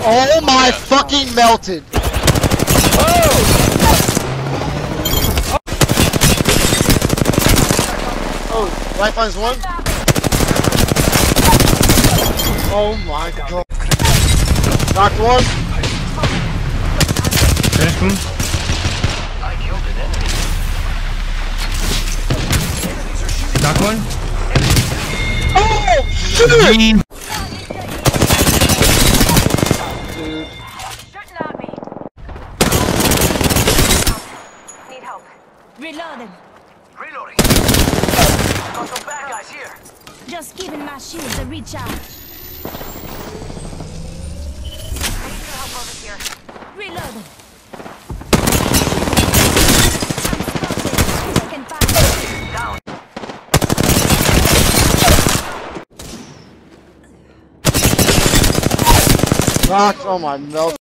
Oh my fucking melted! Oh, Lifeline's one? Oh my god. Knocked one? Finished him. I killed an enemy. Knocked one. Oh shit! Green. Dude. Shooting at me. Need help. Reloading. Reloading. Got some bad guys here. Just giving my shields a recharge. I need your help over here. Reloading. I'm spotted. Taking fire. Down. Knocked, oh my melt.